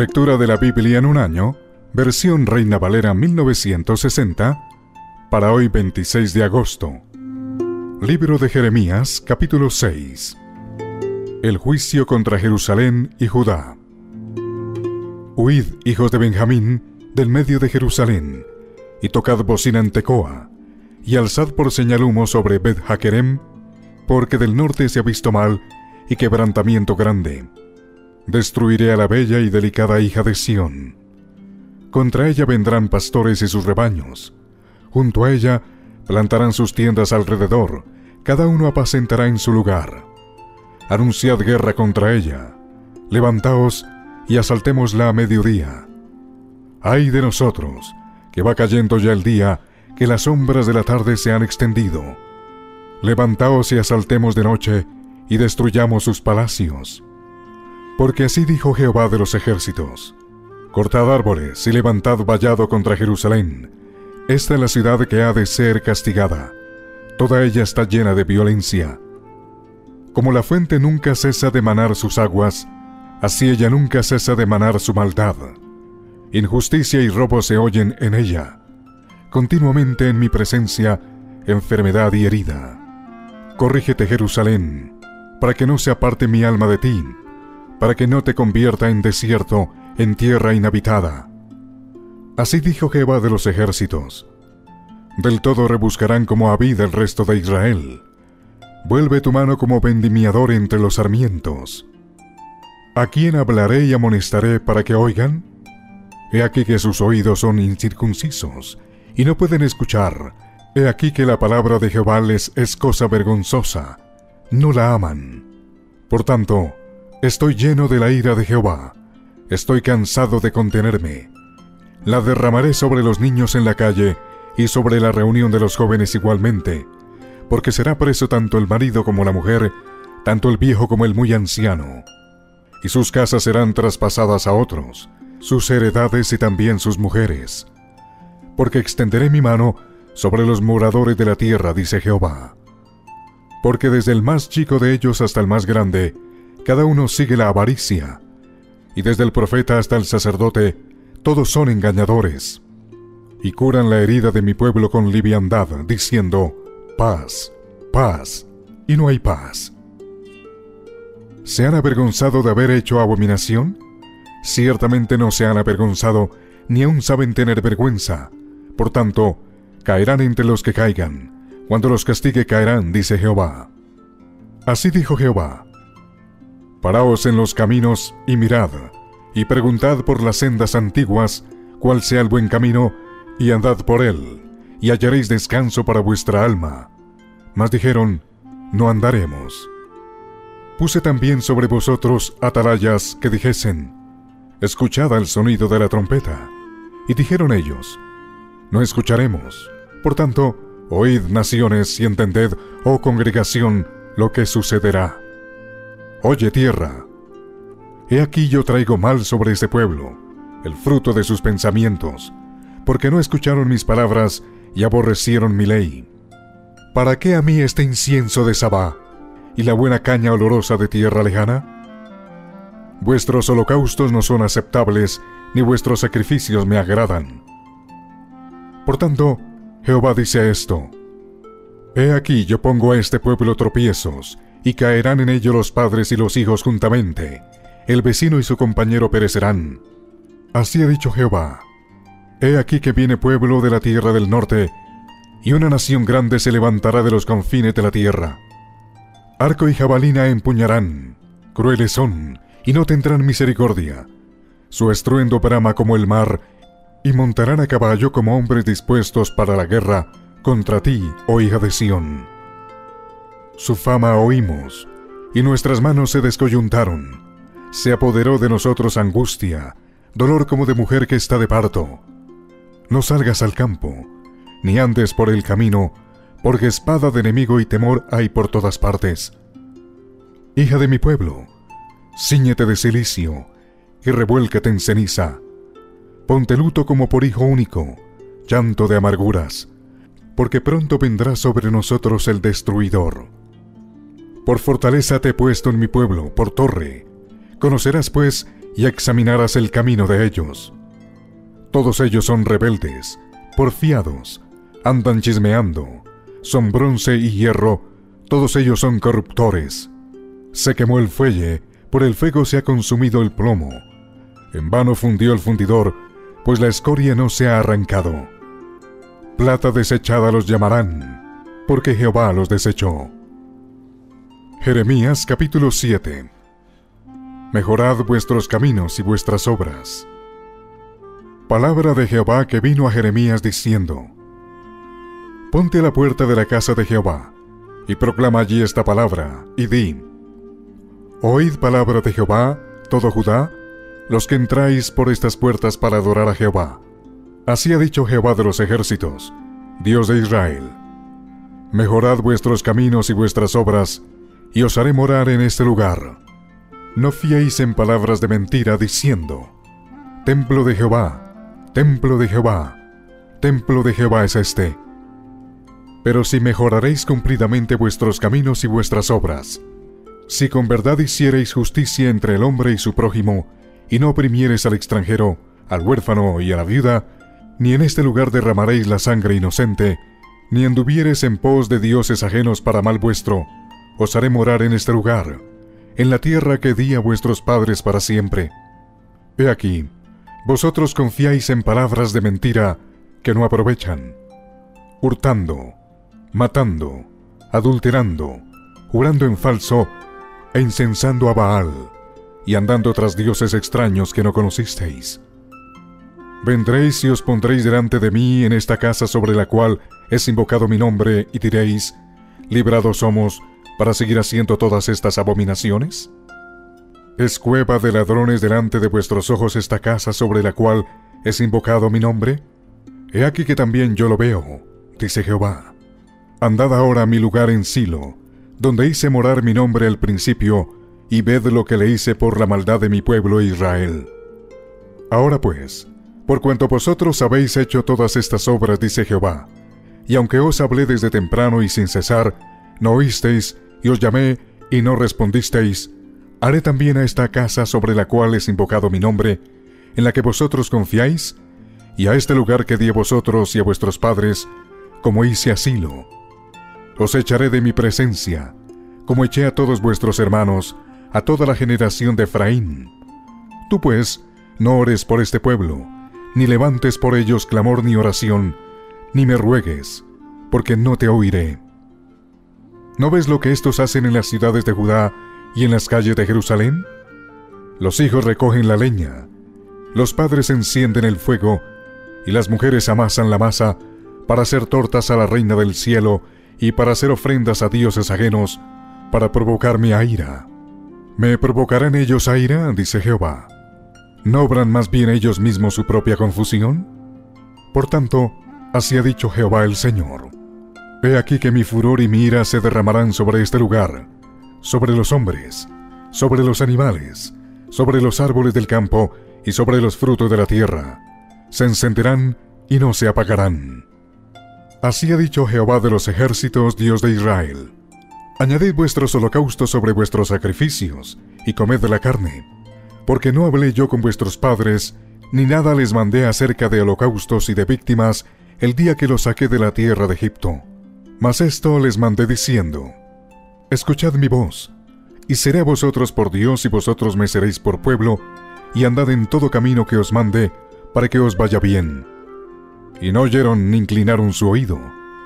Lectura de la Biblia en un año, versión Reina Valera 1960, para hoy 26 de agosto. Libro de Jeremías, capítulo 6. El juicio contra Jerusalén y Judá. Huid, hijos de Benjamín, del medio de Jerusalén, y tocad bocina en Tecoa, y alzad por señal humo sobre Bet-Hakerem, porque del norte se ha visto mal y quebrantamiento grande. Destruiré a la bella y delicada hija de Sión. Contra ella vendrán pastores y sus rebaños. Junto a ella plantarán sus tiendas alrededor, cada uno apacentará en su lugar. Anunciad guerra contra ella. Levantaos y asaltémosla a mediodía. ¡Ay de nosotros, que va cayendo ya el día, que las sombras de la tarde se han extendido! Levantaos y asaltemos de noche, y destruyamos sus palacios. Porque así dijo Jehová de los ejércitos: cortad árboles y levantad vallado contra Jerusalén. Esta es la ciudad que ha de ser castigada. Toda ella está llena de violencia. Como la fuente nunca cesa de manar sus aguas, así ella nunca cesa de manar su maldad. Injusticia y robo se oyen en ella. Continuamente en mi presencia, enfermedad y herida. Corrígete, Jerusalén, para que no se aparte mi alma de ti, para que no te convierta en desierto, en tierra inhabitada. Así dijo Jehová de los ejércitos: del todo rebuscarán como Abid el resto de Israel. Vuelve tu mano como vendimiador entre los sarmientos. ¿A quién hablaré y amonestaré para que oigan? He aquí que sus oídos son incircuncisos, y no pueden escuchar. He aquí que la palabra de Jehová les es cosa vergonzosa. No la aman. Por tanto, estoy lleno de la ira de Jehová. Estoy cansado de contenerme. La derramaré sobre los niños en la calle y sobre la reunión de los jóvenes igualmente, porque será preso tanto el marido como la mujer, tanto el viejo como el muy anciano. Y sus casas serán traspasadas a otros, sus heredades y también sus mujeres. Porque extenderé mi mano sobre los moradores de la tierra, dice Jehová. Porque desde el más chico de ellos hasta el más grande, cada uno sigue la avaricia, y desde el profeta hasta el sacerdote, todos son engañadores, y curan la herida de mi pueblo con liviandad, diciendo: paz, paz, y no hay paz. ¿Se han avergonzado de haber hecho abominación? Ciertamente no se han avergonzado, ni aun saben tener vergüenza. Por tanto, caerán entre los que caigan. Cuando los castigue caerán, dice Jehová. Así dijo Jehová: paraos en los caminos y mirad, y preguntad por las sendas antiguas cuál sea el buen camino, y andad por él, y hallaréis descanso para vuestra alma. Mas dijeron: no andaremos. Puse también sobre vosotros atalayas que dijesen: escuchad el sonido de la trompeta. Y dijeron ellos: no escucharemos. Por tanto, oíd, naciones, y entended, oh congregación, lo que sucederá. Oye, tierra, he aquí yo traigo mal sobre este pueblo, el fruto de sus pensamientos, porque no escucharon mis palabras y aborrecieron mi ley. ¿Para qué a mí este incienso de Sabá y la buena caña olorosa de tierra lejana? Vuestros holocaustos no son aceptables, ni vuestros sacrificios me agradan. Por tanto, Jehová dice esto: he aquí yo pongo a este pueblo tropiezos, y caerán en ello los padres y los hijos juntamente. El vecino y su compañero perecerán. Así ha dicho Jehová: he aquí que viene pueblo de la tierra del norte, y una nación grande se levantará de los confines de la tierra. Arco y jabalina empuñarán, crueles son, y no tendrán misericordia. Su estruendo brama como el mar, y montarán a caballo como hombres dispuestos para la guerra contra ti, oh hija de Sión. Su fama oímos, y nuestras manos se descoyuntaron. Se apoderó de nosotros angustia, dolor como de mujer que está de parto. No salgas al campo, ni andes por el camino, porque espada de enemigo y temor hay por todas partes. Hija de mi pueblo, cíñete de cilicio, y revuélcate en ceniza. Ponte luto como por hijo único, llanto de amarguras, porque pronto vendrá sobre nosotros el destruidor. Por fortaleza te he puesto en mi pueblo, por torre. Conocerás pues y examinarás el camino de ellos. Todos ellos son rebeldes, porfiados, andan chismeando, son bronce y hierro, todos ellos son corruptores. Se quemó el fuelle, por el fuego se ha consumido el plomo. En vano fundió el fundidor, pues la escoria no se ha arrancado. Plata desechada los llamarán, porque Jehová los desechó. Jeremías capítulo 7. Mejorad vuestros caminos y vuestras obras. Palabra de Jehová que vino a Jeremías diciendo: Ponte a la puerta de la casa de Jehová, y proclama allí esta palabra, y di: Oíd palabra de Jehová, todo Judá, los que entráis por estas puertas para adorar a Jehová. Así ha dicho Jehová de los ejércitos, Dios de Israel: Mejorad vuestros caminos y vuestras obras, y os haré morar en este lugar. No fiéis en palabras de mentira, diciendo: Templo de Jehová, templo de Jehová, templo de Jehová es este. Pero si mejoraréis cumplidamente vuestros caminos y vuestras obras, si con verdad hiciereis justicia entre el hombre y su prójimo, y no oprimiereis al extranjero, al huérfano y a la viuda, ni en este lugar derramaréis la sangre inocente, ni anduviereis en pos de dioses ajenos para mal vuestro, os haré morar en este lugar, en la tierra que di a vuestros padres para siempre. He aquí, vosotros confiáis en palabras de mentira que no aprovechan, hurtando, matando, adulterando, jurando en falso e incensando a Baal, y andando tras dioses extraños que no conocisteis. Vendréis y os pondréis delante de mí en esta casa sobre la cual es invocado mi nombre, y diréis: ¿librados somos para seguir haciendo todas estas abominaciones? ¿Es cueva de ladrones delante de vuestros ojos esta casa sobre la cual es invocado mi nombre? He aquí que también yo lo veo, dice Jehová. Andad ahora a mi lugar en Silo, donde hice morar mi nombre al principio, y ved lo que le hice por la maldad de mi pueblo Israel. Ahora pues, por cuanto vosotros habéis hecho todas estas obras, dice Jehová, y aunque os hablé desde temprano y sin cesar, no oísteis, y os llamé, y no respondisteis, haré también a esta casa sobre la cual es invocado mi nombre, en la que vosotros confiáis, y a este lugar que di a vosotros y a vuestros padres, como hice a Silo. Os echaré de mi presencia, como eché a todos vuestros hermanos, a toda la generación de Efraín. Tú pues, no ores por este pueblo, ni levantes por ellos clamor ni oración, ni me ruegues, porque no te oiré. ¿No ves lo que estos hacen en las ciudades de Judá y en las calles de Jerusalén? Los hijos recogen la leña, los padres encienden el fuego, y las mujeres amasan la masa para hacer tortas a la reina del cielo y para hacer ofrendas a dioses ajenos, para provocarme a ira. ¿Me provocarán ellos a ira?, dice Jehová. ¿No obran más bien ellos mismos su propia confusión? Por tanto, así ha dicho Jehová el Señor: He aquí que mi furor y mi ira se derramarán sobre este lugar, sobre los hombres, sobre los animales, sobre los árboles del campo y sobre los frutos de la tierra. Se encenderán y no se apagarán. Así ha dicho Jehová de los ejércitos, Dios de Israel: Añadid vuestros holocaustos sobre vuestros sacrificios, y comed de la carne, porque no hablé yo con vuestros padres, ni nada les mandé acerca de holocaustos y de víctimas el día que los saqué de la tierra de Egipto. Mas esto les mandé diciendo: Escuchad mi voz, y seré a vosotros por Dios, y vosotros me seréis por pueblo, y andad en todo camino que os mande, para que os vaya bien. Y no oyeron ni inclinaron su oído,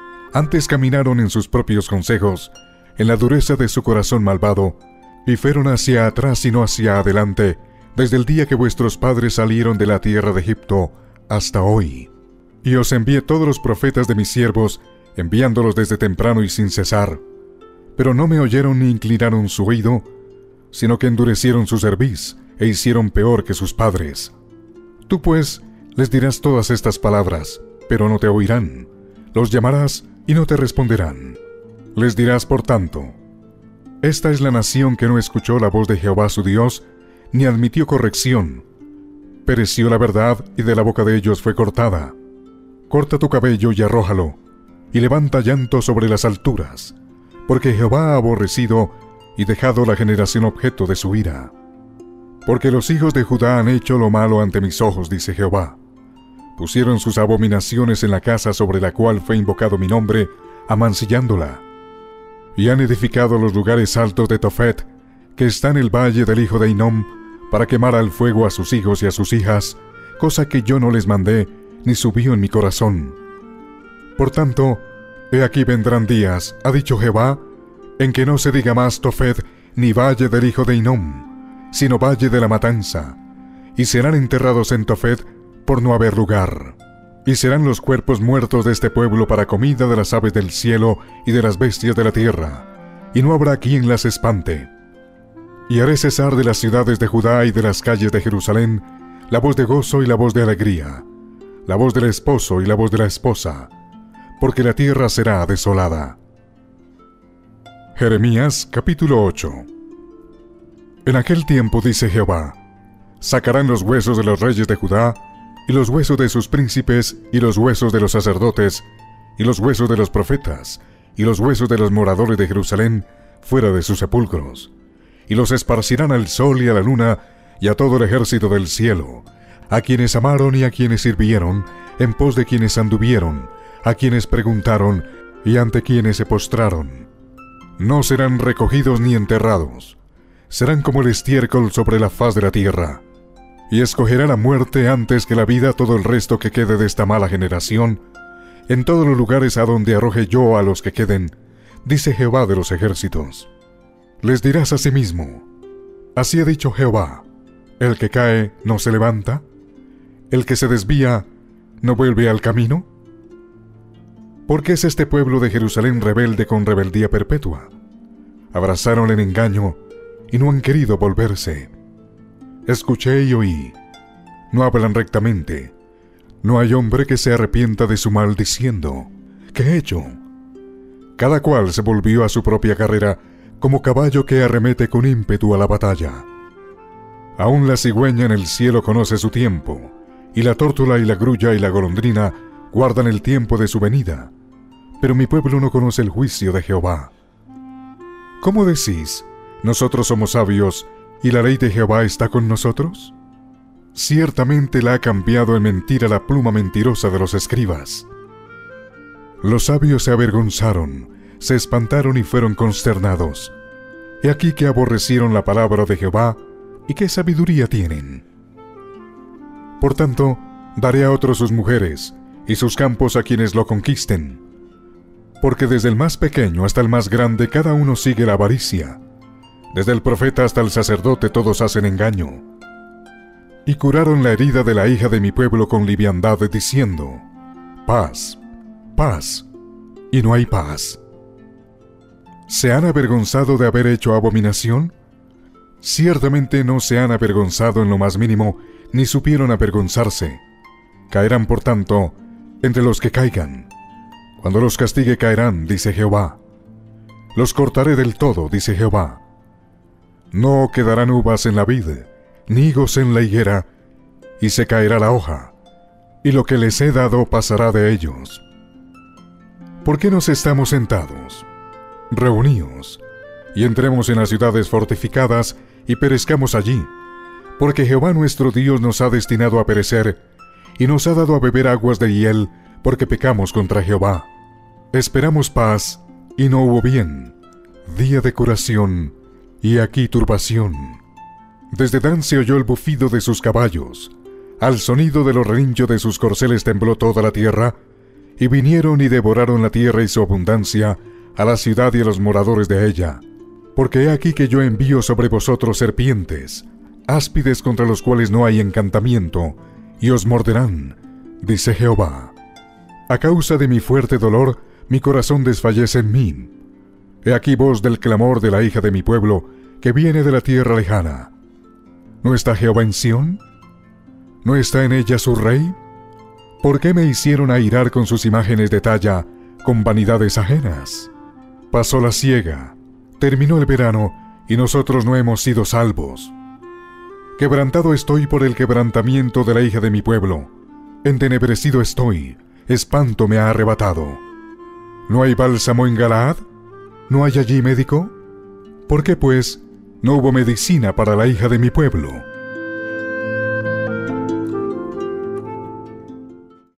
antes caminaron en sus propios consejos, en la dureza de su corazón malvado, y fueron hacia atrás y no hacia adelante, desde el día que vuestros padres salieron de la tierra de Egipto hasta hoy. Y os envié todos los profetas de mis siervos, enviándolos desde temprano y sin cesar. Pero no me oyeron ni inclinaron su oído, sino que endurecieron su cerviz, e hicieron peor que sus padres. Tú pues les dirás todas estas palabras, pero no te oirán. Los llamarás y no te responderán. Les dirás, por tanto: Esta es la nación que no escuchó la voz de Jehová su Dios, ni admitió corrección. Pereció la verdad, y de la boca de ellos fue cortada. Corta tu cabello y arrójalo, y levanta llanto sobre las alturas, porque Jehová ha aborrecido y dejado la generación objeto de su ira. Porque los hijos de Judá han hecho lo malo ante mis ojos, dice Jehová. Pusieron sus abominaciones en la casa sobre la cual fue invocado mi nombre, amancillándola. Y han edificado los lugares altos de Tofet, que está en el valle del hijo de Hinnom, para quemar al fuego a sus hijos y a sus hijas, cosa que yo no les mandé, ni subió en mi corazón. Por tanto, he aquí vendrán días, ha dicho Jehová, en que no se diga más Tofet ni valle del hijo de Hinnom, sino valle de la matanza, y serán enterrados en Tofet por no haber lugar. Y serán los cuerpos muertos de este pueblo para comida de las aves del cielo y de las bestias de la tierra, y no habrá quien las espante. Y haré cesar de las ciudades de Judá y de las calles de Jerusalén la voz de gozo y la voz de alegría, la voz del esposo y la voz de la esposa, porque la tierra será desolada. Jeremías capítulo 8. En aquel tiempo, dice Jehová, sacarán los huesos de los reyes de Judá, y los huesos de sus príncipes, y los huesos de los sacerdotes, y los huesos de los profetas, y los huesos de los moradores de Jerusalén, fuera de sus sepulcros. Y los esparcirán al sol y a la luna, y a todo el ejército del cielo, a quienes amaron y a quienes sirvieron, en pos de quienes anduvieron, a quienes preguntaron, y ante quienes se postraron. No serán recogidos ni enterrados, serán como el estiércol sobre la faz de la tierra. Y escogerá la muerte antes que la vida todo el resto que quede de esta mala generación, en todos los lugares a donde arroje yo a los que queden, dice Jehová de los ejércitos. Les dirás a sí mismo, así ha dicho Jehová, el que cae no se levanta, el que se desvía no vuelve al camino. ¿Por qué es este pueblo de Jerusalén rebelde con rebeldía perpetua? Abrazaron el engaño y no han querido volverse. Escuché y oí, no hablan rectamente, no hay hombre que se arrepienta de su mal diciendo, ¿qué he hecho? Cada cual se volvió a su propia carrera, como caballo que arremete con ímpetu a la batalla. Aún la cigüeña en el cielo conoce su tiempo, y la tórtola y la grulla y la golondrina guardan el tiempo de su venida, pero mi pueblo no conoce el juicio de Jehová. ¿Cómo decís, nosotros somos sabios, y la ley de Jehová está con nosotros? Ciertamente la ha cambiado en mentira la pluma mentirosa de los escribas. Los sabios se avergonzaron, se espantaron y fueron consternados. He aquí que aborrecieron la palabra de Jehová, y qué sabiduría tienen. Por tanto, daré a otros sus mujeres, y sus campos a quienes lo conquisten. Porque desde el más pequeño hasta el más grande cada uno sigue la avaricia. Desde el profeta hasta el sacerdote todos hacen engaño. Y curaron la herida de la hija de mi pueblo con liviandad, diciendo, paz, paz, y no hay paz. ¿Se han avergonzado de haber hecho abominación? Ciertamente no se han avergonzado en lo más mínimo, ni supieron avergonzarse. Caerán, por tanto, entre los que caigan. Cuando los castigue caerán, dice Jehová. Los cortaré del todo, dice Jehová. No quedarán uvas en la vid, ni higos en la higuera, y se caerá la hoja, y lo que les he dado pasará de ellos. ¿Por qué nos estamos sentados? Reuníos, y entremos en las ciudades fortificadas, y perezcamos allí, porque Jehová nuestro Dios nos ha destinado a perecer, y nos ha dado a beber aguas de hiel, porque pecamos contra Jehová. Esperamos paz, y no hubo bien, día de curación, y aquí turbación. Desde Dan se oyó el bufido de sus caballos, al sonido de los relinchos de sus corceles tembló toda la tierra, y vinieron y devoraron la tierra y su abundancia, a la ciudad y a los moradores de ella. Porque he aquí que yo envío sobre vosotros serpientes, áspides contra los cuales no hay encantamiento, y os morderán, dice Jehová. A causa de mi fuerte dolor, mi corazón desfallece en mí. He aquí voz del clamor de la hija de mi pueblo, que viene de la tierra lejana. ¿No está Jehová en Sión? ¿No está en ella su rey? ¿Por qué me hicieron airar con sus imágenes de talla, con vanidades ajenas? Pasó la siega, terminó el verano, y nosotros no hemos sido salvos. Quebrantado estoy por el quebrantamiento de la hija de mi pueblo. Entenebrecido estoy, espanto me ha arrebatado. ¿No hay bálsamo en Galaad? ¿No hay allí médico? ¿Por qué, pues, no hubo medicina para la hija de mi pueblo?